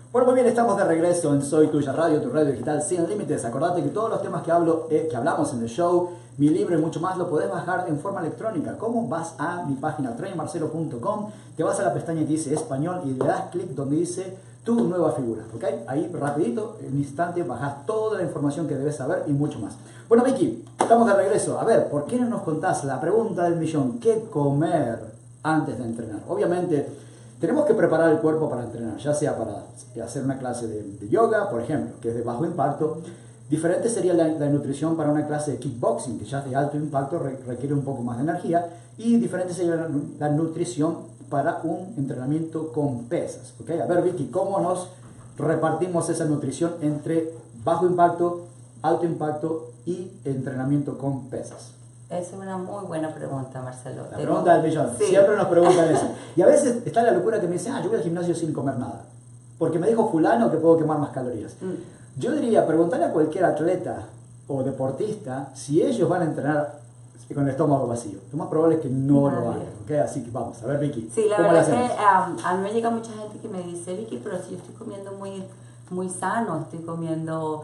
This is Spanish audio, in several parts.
Bueno, muy bien, estamos de regreso en Soy Tuya Radio, tu radio digital sin límites. Acordate que todos los temas que hablamos en el show, mi libro y mucho más, lo podés bajar en forma electrónica. ¿Cómo? Vas a mi página treymarcelo.com, te vas a la pestaña que dice español y le das clic donde dice tu nueva figura, ¿ok? Ahí rapidito, en un instante, bajás toda la información que debes saber y mucho más. Bueno, Vicky, estamos de regreso. A ver, ¿por qué no nos contás la pregunta del millón? ¿Qué comer antes de entrenar? Obviamente, tenemos que preparar el cuerpo para entrenar, ya sea para hacer una clase de yoga, por ejemplo, que es de bajo impacto. Diferente sería la nutrición para una clase de kickboxing, que ya es de alto impacto, requiere un poco más de energía. Y diferente sería la nutrición para un entrenamiento con pesas. ¿Okay? A ver, Vicky, ¿cómo nos repartimos esa nutrición entre bajo impacto, alto impacto y entrenamiento con pesas? Es una muy buena pregunta, Marcelo. La pregunta del millón. Sí. Siempre nos preguntan eso. Y a veces está la locura que me dicen, yo voy al gimnasio sin comer nada. Porque me dijo fulano que puedo quemar más calorías. Yo diría, preguntarle a cualquier atleta o deportista si ellos van a entrenar con el estómago vacío. Lo más probable es que no lo hagan. ¿Okay? Así que vamos, a ver, Vicky. Sí, la verdad es que a mí me llega mucha gente que me dice, Vicky, pero si yo estoy comiendo muy sano, estoy comiendo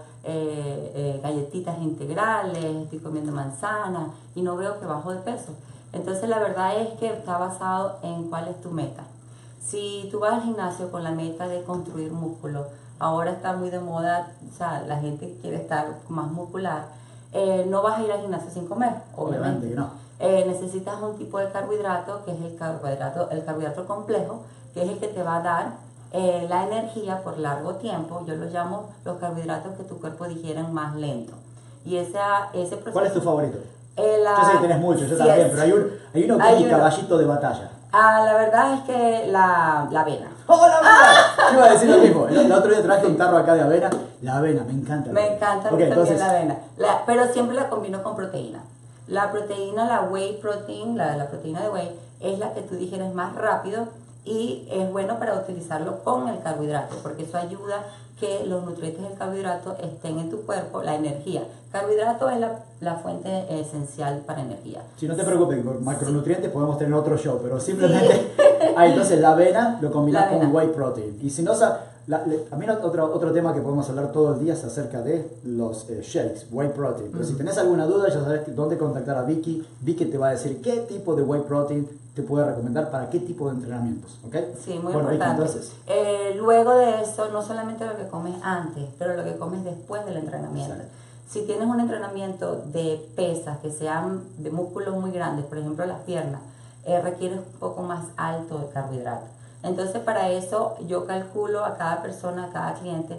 galletitas integrales, estoy comiendo manzana y no veo que bajo de peso. Entonces la verdad es que está basado en cuál es tu meta. Si tú vas al gimnasio con la meta de construir músculo, ahora está muy de moda, o sea, la gente quiere estar más muscular, no vas a ir al gimnasio sin comer, obviamente. No. Necesitas un tipo de carbohidrato, que es el carbohidrato complejo, que es el que te va a dar la energía por largo tiempo. Yo lo llamo los carbohidratos que tu cuerpo digieren más lento. Y ese proceso... ¿Cuál es tu favorito? Yo sé que tenés muchos, yo también, pero hay uno que es mi caballito de batalla. La verdad es que la avena. ¡Oh, la avena! Yo iba a decir lo mismo. El otro día traje un tarro acá de avena. La avena, me encanta. Me encanta también la avena. Pero siempre la combino con proteína. La proteína, la whey protein, la proteína de whey, es la que tú digieres más rápido y es bueno para utilizarlo con el carbohidrato, porque eso ayuda que los nutrientes del carbohidrato estén en tu cuerpo, la energía. Carbohidrato es la fuente esencial para energía. Si no te preocupes, por macronutrientes podemos tener otro show, pero simplemente... entonces la avena lo combinás con whey protein. Y si no, también otro tema que podemos hablar todo el día es acerca de los shakes, whey protein. Pero si tenés alguna duda, ya sabes dónde contactar a Vicky. Vicky te va a decir qué tipo de whey protein te puede recomendar para qué tipo de entrenamientos. ¿Okay? Sí, muy importante. Vicky, entonces, luego de eso, no solamente lo que comes antes, pero lo que comes después del entrenamiento. Exacto. Si tienes un entrenamiento de pesas que sean de músculos muy grandes, por ejemplo las piernas, requieres un poco más alto de carbohidratos. Entonces para eso yo calculo a cada persona, a cada cliente,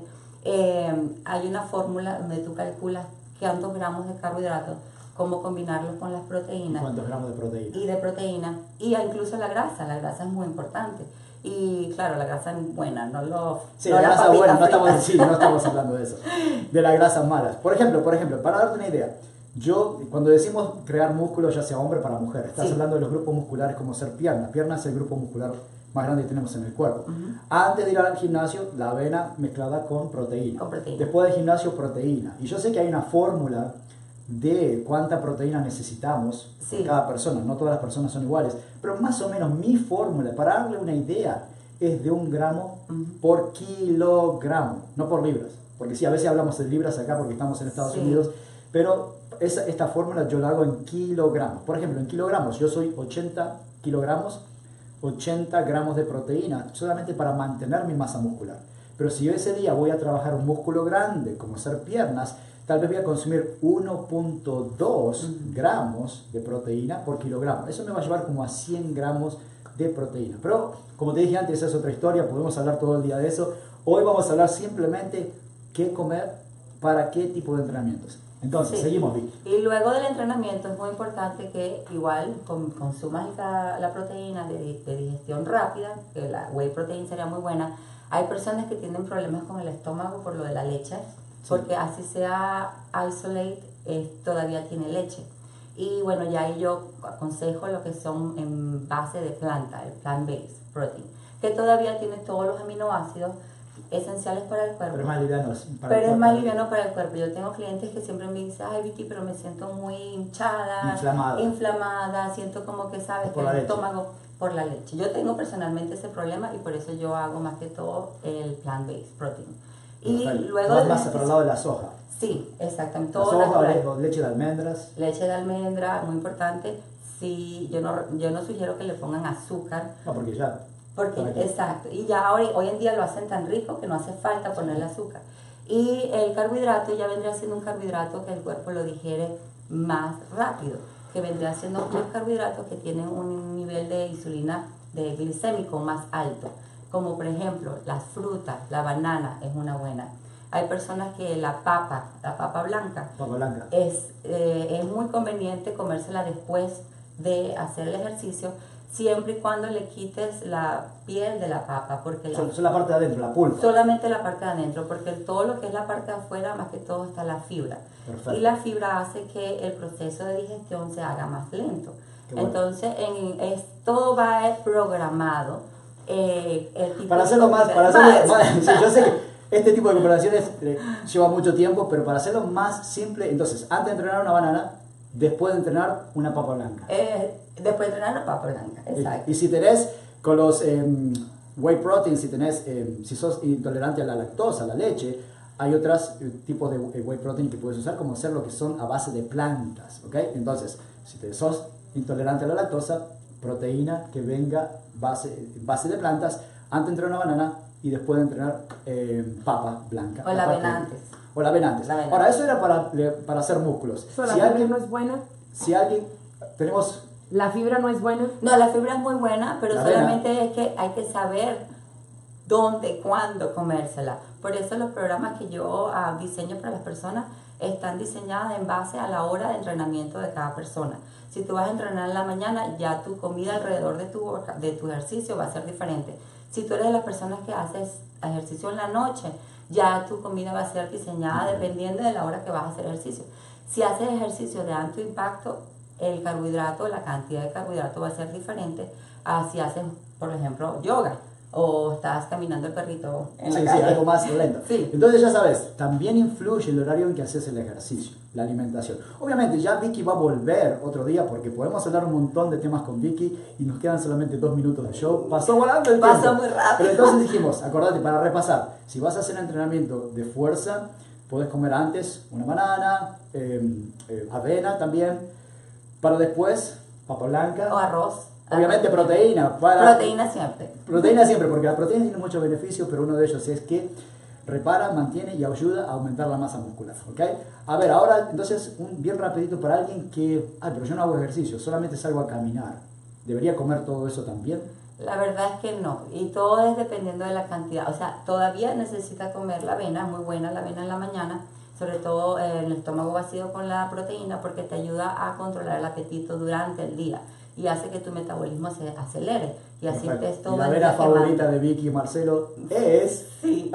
hay una fórmula donde tú calculas cuántos gramos de carbohidratos, cómo combinarlos con las proteínas. ¿Cuántos gramos de proteína? Y de proteína, y incluso la grasa es muy importante. Y claro, la grasa es buena, no lo... Sí, la grasa buena, no estamos hablando de eso, de las grasas malas. Por ejemplo, para darte una idea, cuando decimos crear músculo, ya sea hombre para mujer, estás hablando de los grupos musculares como ser pierna. Pierna es el grupo muscular más grande que tenemos en el cuerpo. Antes de ir al gimnasio, la avena mezclada con proteína. Después del gimnasio, proteína. Y yo sé que hay una fórmula de cuánta proteína necesitamos cada persona. No todas las personas son iguales, pero más o menos mi fórmula, para darle una idea, es de 1 gramo por kilogramo, no por libras. Porque sí, a veces hablamos de libras acá porque estamos en Estados Unidos, pero esta fórmula yo la hago en kilogramos. Por ejemplo, en kilogramos, yo soy 80 kilogramos, 80 gramos de proteína, solamente para mantener mi masa muscular. Pero si yo ese día voy a trabajar un músculo grande, como ser piernas, tal vez voy a consumir 1.2 gramos de proteína por kilogramo. Eso me va a llevar como a 100 gramos de proteína. Pero, como te dije antes, esa es otra historia, podemos hablar todo el día de eso. Hoy vamos a hablar simplemente qué comer para qué tipo de entrenamientos. Entonces, seguimos, Vicky. Y luego del entrenamiento es muy importante que igual consumas la proteína de digestión rápida, que la whey protein sería muy buena. Hay personas que tienen problemas con el estómago por lo de la leche, porque así sea isolate, todavía tiene leche. Y bueno, ya ahí yo aconsejo lo que son en base de planta, el plant-based protein, que todavía tiene todos los aminoácidos esenciales para el cuerpo. Pero es más liviano para el cuerpo. Yo tengo clientes que siempre me dicen, ay Vicky, pero me siento muy hinchada, inflamada, siento como que sabes que el estómago, por la leche. Yo tengo personalmente ese problema y por eso yo hago más que todo el plant-based protein. Y Perfecto. luego Vas más para el lado de la soja. Sí, exactamente. La Todo soja natural. o leche de almendras. Leche de almendra, muy importante. Sí, yo no sugiero que le pongan azúcar. No, porque ya. Porque, ¿para qué? exacto. Y ya hoy en día lo hacen tan rico que no hace falta ponerle azúcar. Y el carbohidrato ya vendría siendo un carbohidrato que el cuerpo lo digiere más rápido, que vendría siendo los carbohidratos que tienen un nivel de insulina de glicémico más alto, como por ejemplo las frutas, la banana es una buena. Hay personas que la papa blanca, es muy conveniente comérsela después de hacer el ejercicio, siempre y cuando le quites la piel de la papa, porque Son la parte de adentro, la pulpa. solamente la parte de adentro, porque todo lo que es la parte de afuera, más que todo está la fibra. Perfecto. Y la fibra hace que el proceso de digestión se haga más lento. Qué bueno. Entonces, todo va programado. Para hacerlo más, sí, yo sé que este tipo de comparaciones lleva mucho tiempo, pero para hacerlo más simple, entonces, antes de entrenar una banana, después de entrenar una papa blanca. Después de entrenar la papa blanca, exacto. Y si tenés con los whey protein, si sos intolerante a la lactosa, a la leche, hay otros tipos de whey protein que puedes usar, como ser lo que son a base de plantas, ¿ok? Entonces, si sos intolerante a la lactosa, proteína que venga base de plantas, antes de entrenar una banana y después de entrenar papa blanca. O la avena antes. O la avena antes. Ahora, eso era para hacer músculos. ¿La fibra no es buena? Si alguien, tenemos... ¿La fibra no es buena? No, la fibra es muy buena, pero La solamente avena. es que hay que saber dónde, cuándo comérsela. Por eso los programas que yo diseño para las personas están diseñados en base a la hora de entrenamiento de cada persona. Si tú vas a entrenar en la mañana, ya tu comida alrededor de tu ejercicio va a ser diferente. Si tú eres de las personas que haces ejercicio en la noche, ya tu comida va a ser diseñada dependiendo de la hora que vas a hacer ejercicio. Si haces ejercicio de alto impacto, el carbohidrato, la cantidad de carbohidrato va a ser diferente a si haces, por ejemplo, yoga o estás caminando el perrito en la calle. Sí, algo más lento. Sí. Entonces ya sabes, también influye el horario en que haces el ejercicio, la alimentación. Obviamente ya Vicky va a volver otro día porque podemos hablar un montón de temas con Vicky y nos quedan solamente 2 minutos de show. Pasó volando el tiempo. Pasó muy rápido. Pero entonces dijimos, acordate, para repasar, si vas a hacer entrenamiento de fuerza, podés comer antes una banana, avena también, para después papa blanca. O arroz. Obviamente proteína. Proteína siempre. Proteína siempre, porque la proteína tiene muchos beneficios, pero uno de ellos es que repara, mantiene y ayuda a aumentar la masa muscular, ¿ok? A ver, ahora entonces, bien rapidito para alguien que, pero yo no hago ejercicio, solamente salgo a caminar. ¿Debería comer todo eso también? La verdad es que no, y todo es dependiendo de la cantidad. O sea, todavía necesita comer la avena, muy buena la avena en la mañana, sobre todo el estómago vacío con la proteína, porque te ayuda a controlar el apetito durante el día y hace que tu metabolismo se acelere y así estés todo y la el avena día favorita quemando. de Vicky y Marcelo es... Sí.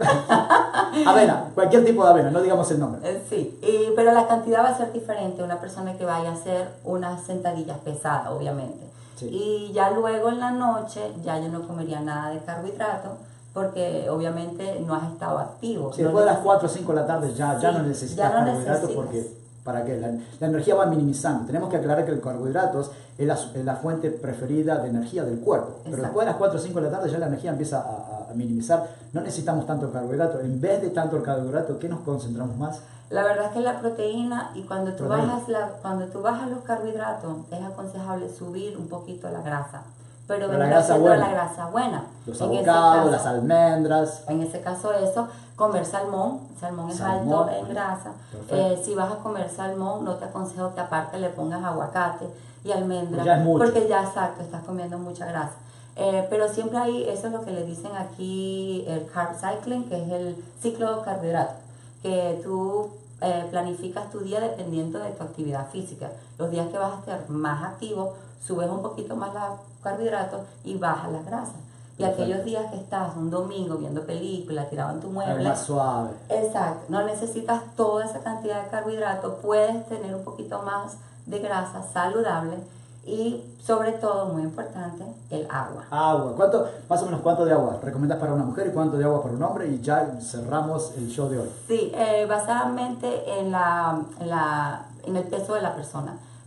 Avena, cualquier tipo de avena, no digamos el nombre. Sí, pero la cantidad va a ser diferente. Una persona que vaya a hacer unas sentadillas pesadas, obviamente. Sí. Y ya luego en la noche, ya yo no comería nada de carbohidrato, porque obviamente no has estado activo. Sí, después de las 4 o 5 de la tarde ya no necesitas ya no carbohidratos necesitas. porque... ¿Para qué? La energía va minimizando. Tenemos que aclarar que el carbohidratos es la fuente preferida de energía del cuerpo. Exacto. Pero después de las 4 o 5 de la tarde ya la energía empieza a minimizar. No necesitamos tanto carbohidrato. En vez de tanto carbohidrato, ¿qué nos concentramos más? La verdad es que la proteína, y cuando tú Proteína. bajas los carbohidratos, es aconsejable subir un poquito la grasa. Pero la vendrá grasa siendo buena. la grasa buena. Los En ese abocados, caso- las almendras. En ese caso eso, comer salmón es Salmón. alto en grasa. Perfecto. Si vas a comer salmón, no te aconsejo que aparte le pongas aguacate y almendra, Pues ya es mucho. porque ya exacto, estás comiendo mucha grasa. Pero siempre hay, eso es lo que le dicen aquí el carb cycling, que es el ciclo de carbohidratos, que tú planificas tu día dependiendo de tu actividad física. Los días que vas a estar más activo, subes un poquito más los carbohidratos y bajas las grasas. Y Perfecto. aquellos días que estás un domingo viendo películas, tirado en tu Algo mueble, más suave. exacto, no necesitas toda esa cantidad de carbohidratos, puedes tener un poquito más de grasa saludable y sobre todo, muy importante, el agua. Agua. Más o menos cuánto de agua recomendás para una mujer y cuánto de agua para un hombre? Y ya cerramos el show de hoy. Sí, basadamente en el peso de la persona.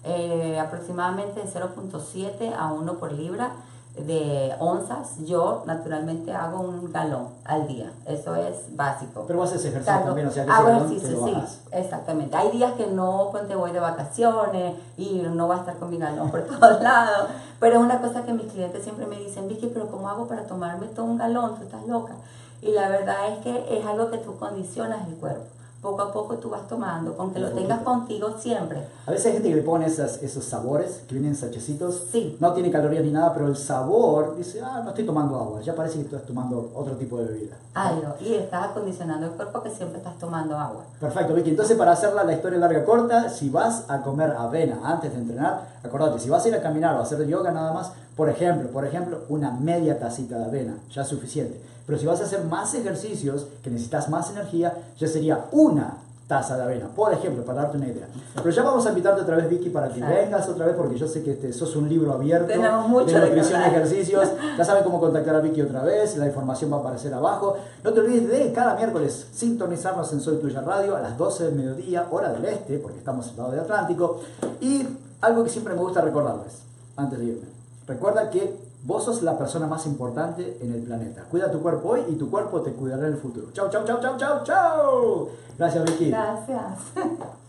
aproximadamente de 0,7 a 1 por libra de onzas. Yo naturalmente hago un galón al día, eso es básico. Pero haces ejercicio Claro, también, o sea que hago ese galón ejercicio, te lo sí, bajas. exactamente. Hay días que no, pues te voy de vacaciones y no va a estar con mi galón por todos lados, pero es una cosa que mis clientes siempre me dicen, Vicky, pero ¿cómo hago para tomarme todo un galón? Tú estás loca. Y la verdad es que es algo que tú condicionas el cuerpo. Poco a poco tú vas tomando, con que lo tengas contigo siempre. A veces hay gente que le pone esos sabores que vienen en sachecitos. Sí. No tiene calorías ni nada, pero el sabor dice, no estoy tomando agua. Ya parece que estás tomando otro tipo de bebida. Algo. Y estás acondicionando el cuerpo que siempre estás tomando agua. Perfecto, Vicky. Entonces, para hacerla la historia larga corta, si vas a comer avena antes de entrenar, acordate, si vas a ir a caminar o a hacer yoga nada más, por ejemplo, una media tacita de avena, ya es suficiente. Pero si vas a hacer más ejercicios, que necesitas más energía, ya sería una taza de avena, por ejemplo, para darte una idea. Pero ya vamos a invitarte otra vez, Vicky, para que vengas otra vez, porque yo sé que sos un libro abierto. Tenemos mucho de nutrición y contar. ejercicios. Ya saben cómo contactar a Vicky otra vez, la información va a aparecer abajo. No te olvides de cada miércoles sintonizarnos en Soy Tuya Radio a las 12 del mediodía, hora del este, porque estamos al lado del Atlántico. Y algo que siempre me gusta recordarles, antes de irme. Recuerda que vos sos la persona más importante en el planeta. Cuida tu cuerpo hoy y tu cuerpo te cuidará en el futuro. Chau, chau, chau, chau, chau, chau. Gracias, Vicky. Gracias.